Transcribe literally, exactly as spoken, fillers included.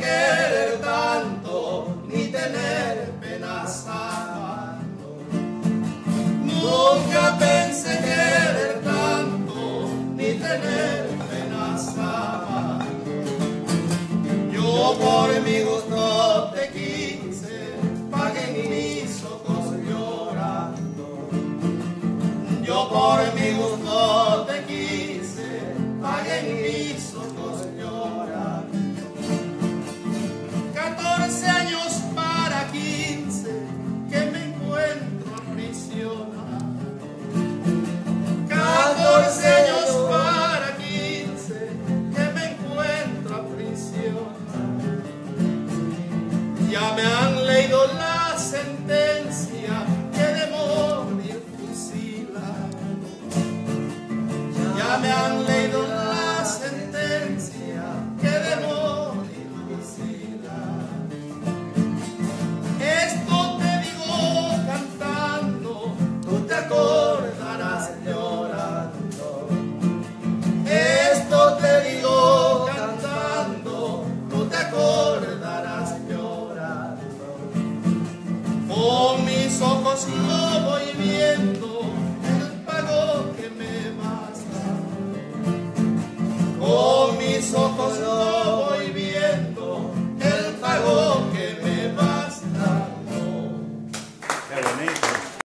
querer tanto, ni tener penas amando. Nunca pensé querer tanto, ni tener penas amando. Yo por mi gusto te quise, pagué mis ojos llorando. Yo por mi gusto te quise, pagué mis ojos llorando. Catorce años para quince que me encuentro aprisionado. Catorce años para quince que me encuentro aprisionado. Ya me han leído la sentencia que de morir fusilado. Ya me han leído la sentencia que de morir fusilado. Esto te digo cantando, tú te acordarás llorando. Esto te digo cantando, tú te acordarás llorando. Con mis ojos lo voy viendo,